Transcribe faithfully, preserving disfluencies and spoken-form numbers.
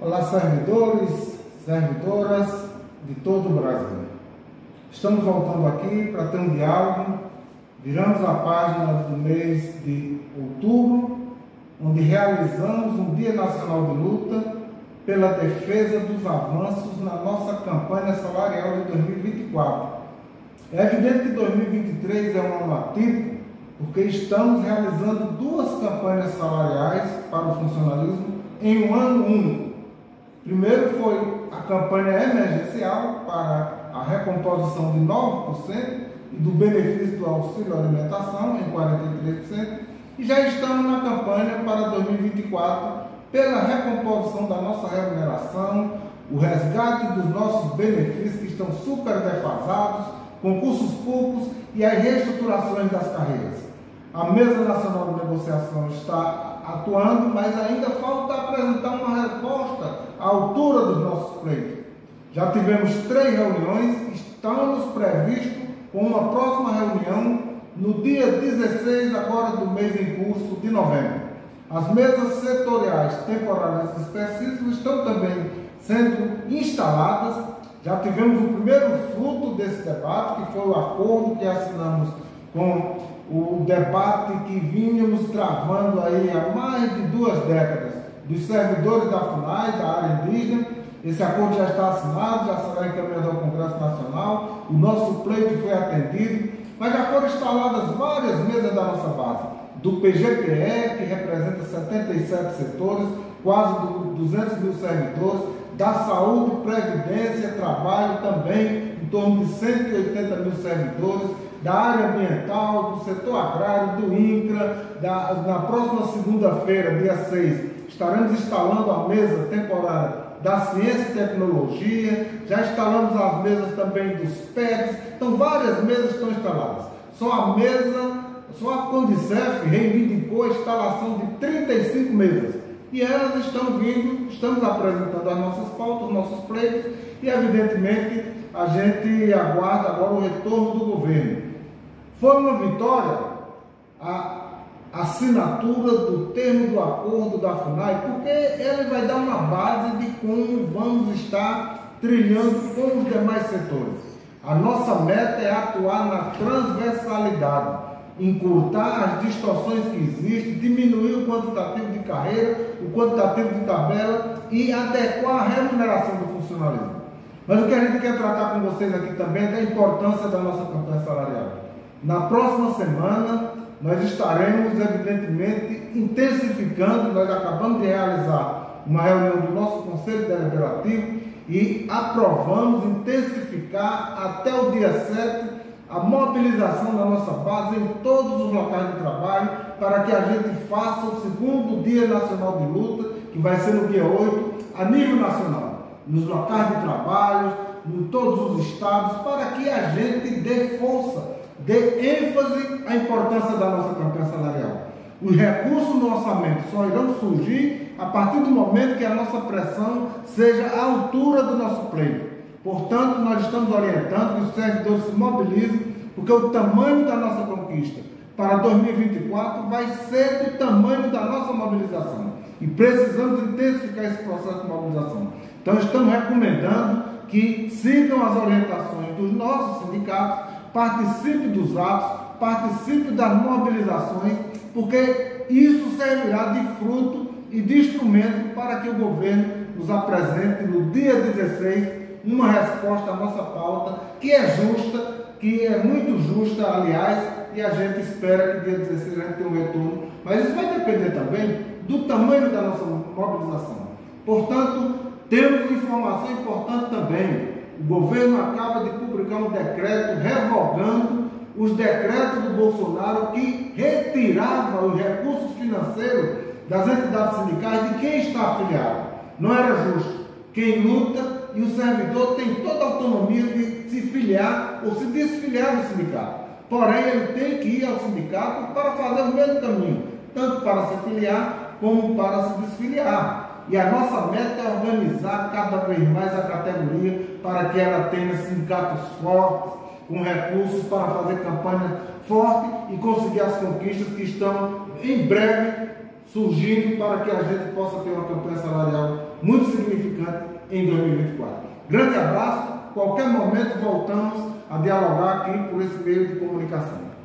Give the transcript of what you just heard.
Olá, servidores, servidoras de todo o Brasil. Estamos voltando aqui para ter um diálogo. Viramos a página do mês de outubro, onde realizamos um Dia Nacional de Luta pela defesa dos avanços na nossa campanha salarial de dois mil e vinte e quatro. É evidente que dois mil e vinte e três é um ano atípico, porque estamos realizando duas campanhas salariais para o funcionalismo em um ano único. Primeiro foi a campanha emergencial para a recomposição de nove por cento e do benefício do auxílio alimentação em quarenta e três por cento, e já estamos na campanha para dois mil e vinte e quatro pela recomposição da nossa remuneração, o resgate dos nossos benefícios que estão super defasados, concursos públicos e as reestruturações das carreiras. A Mesa Nacional de Negociação está atuando, mas ainda falta apresentar uma resposta à altura dos nossos pleitos. Já tivemos três reuniões, estamos previstos com uma próxima reunião no dia dezesseis agora do mês em curso de novembro. As mesas setoriais temporárias específicas estão também sendo instaladas. Já tivemos o primeiro fruto desse debate, que foi o acordo que assinamos com o debate que vínhamos travando aí há mais de duas décadas, dos servidores da FUNAI, da área indígena. Esse acordo já está assinado, já será encaminhado ao Congresso Nacional, o nosso pleito foi atendido, mas já foram instaladas várias mesas da nossa base, do P G P E, que representa setenta e sete setores, quase duzentos mil servidores, da saúde, previdência, trabalho também, em torno de cento e oitenta mil servidores, da área ambiental, do setor agrário, do INCRA. Da, na próxima segunda-feira, dia seis, estaremos instalando a mesa temporária da ciência e tecnologia, já instalamos as mesas também dos P E Cs, então várias mesas estão instaladas. Só a mesa, só a Condicef reivindicou a instalação de trinta e cinco mesas, e elas estão vindo, estamos apresentando as nossas pautas, os nossos pleitos, e evidentemente a gente aguarda agora o retorno do governo. Foi uma vitória a assinatura do termo do acordo da FUNAI, porque ele vai dar uma base de como vamos estar trilhando com os demais setores. A nossa meta é atuar na transversalidade, encurtar as distorções que existem, diminuir o quantitativo de carreira, o quantitativo de tabela e adequar a remuneração do funcionalismo. Mas o que a gente quer tratar com vocês aqui também é da importância da nossa campanha salarial. Na próxima semana, nós estaremos, evidentemente, intensificando. Nós acabamos de realizar uma reunião do nosso Conselho Deliberativo e aprovamos intensificar até o dia sete a mobilização da nossa base em todos os locais de trabalho para que a gente faça o segundo Dia Nacional de Luta, que vai ser no dia oito, a nível nacional, nos locais de trabalho, em todos os estados, para que a gente dê força, dê ênfase à importância da nossa campanha salarial. Os recursos no orçamento só irão surgir a partir do momento que a nossa pressão seja à altura do nosso pleito. Portanto, nós estamos orientando que os servidores se mobilizem, porque o tamanho da nossa conquista para dois mil e vinte e quatro vai ser do tamanho da nossa mobilização. E precisamos intensificar esse processo de mobilização. Então, estamos recomendando que sigam as orientações dos nossos sindicatos, participe dos atos, participe das mobilizações, porque isso servirá de fruto e de instrumento para que o governo nos apresente no dia dezesseis uma resposta à nossa pauta, que é justa, que é muito justa, aliás, e a gente espera que dia dezesseis a gente tenha um retorno, mas isso vai depender também do tamanho da nossa mobilização. Portanto, temos informação importante também. O governo acaba de publicar um decreto revogando os decretos do Bolsonaro que retirava os recursos financeiros das entidades sindicais de quem está afiliado. Não era justo. Quem luta e o servidor tem toda a autonomia de se filiar ou se desfiliar do sindicato. Porém, ele tem que ir ao sindicato para fazer o mesmo caminho, tanto para se filiar como para se desfiliar. E a nossa meta é organizar cada vez mais a categoria para que ela tenha sindicatos fortes, com recursos para fazer campanha forte e conseguir as conquistas que estão em breve surgindo para que a gente possa ter uma campanha salarial muito significativa. em dois mil e vinte e quatro. Grande abraço, qualquer momento voltamos a dialogar aqui por esse meio de comunicação.